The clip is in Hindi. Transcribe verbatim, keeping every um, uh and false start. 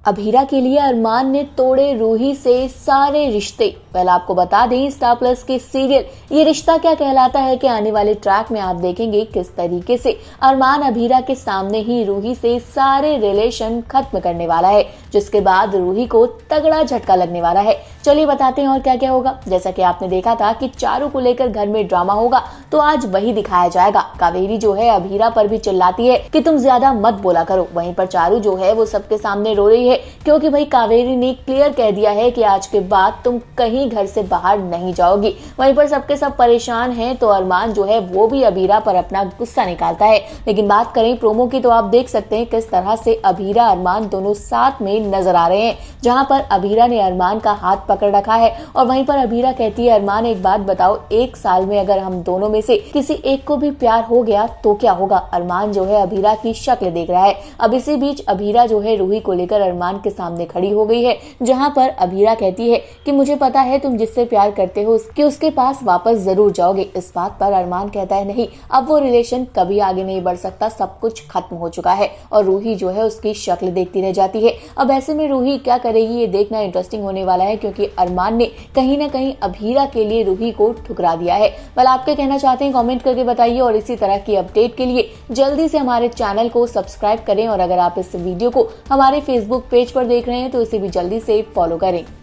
अभीरा के लिए अरमान ने तोड़े रूही से सारे रिश्ते। पहले आपको बता दें, स्टार प्लस के सीरियल ये रिश्ता क्या कहलाता है कि आने वाले ट्रैक में आप देखेंगे किस तरीके से अरमान अभीरा के सामने ही रूही से सारे रिलेशन खत्म करने वाला है, जिसके बाद रूही को तगड़ा झटका लगने वाला है। चलिए बताते हैं और क्या क्या होगा। जैसा कि आपने देखा था कि चारू को लेकर घर में ड्रामा होगा, तो आज वही दिखाया जाएगा। कावेरी जो है अभीरा पर भी चिल्लाती है कि तुम ज्यादा मत बोला करो। वहीं पर चारू जो है वो सबके सामने रो रही है, क्योंकि भाई कावेरी ने क्लियर कह दिया है कि आज के बाद तुम कहीं घर से बाहर नहीं जाओगी। वहीं पर सबके सब परेशान हैं, तो अरमान जो है वो भी अभीरा पर अपना गुस्सा निकालता है। लेकिन बात करें प्रोमो की, तो आप देख सकते हैं किस तरह से अभीरा अरमान दोनों साथ में नजर आ रहे हैं, जहां पर अभीरा ने अरमान का हाथ पकड़ रखा है और वहीं पर अभीरा कहती है, अरमान एक बात बताओ, एक साल में अगर हम दोनों में से किसी एक को भी प्यार हो गया तो क्या होगा। अरमान जो है अभीरा की शक्ल देख रहा है। अब इसी बीच अभीरा जो है रूही को लेकर अरमान के सामने खड़ी हो गई है, जहां पर अभीरा कहती है कि मुझे पता है तुम जिससे प्यार करते हो कि उसके पास वापस जरूर जाओगे। इस बात पर अरमान कहता है नहीं, अब वो रिलेशन कभी आगे नहीं बढ़ सकता, सब कुछ खत्म हो चुका है। और रूही जो है उसकी शक्ल देखती रह जाती है। अब ऐसे में रूही क्या करेगी ये देखना इंटरेस्टिंग होने वाला है, क्योंकि अरमान ने कहीं ना कहीं अभीरा के लिए रूही को ठुकरा दिया है। well, आप क्या कहना चाहते हैं कमेंट करके बताइए, और इसी तरह की अपडेट के लिए जल्दी से हमारे चैनल को सब्सक्राइब करें। और अगर आप इस वीडियो को हमारे फेसबुक पेज पर देख रहे हैं तो इसे भी जल्दी से फॉलो करें।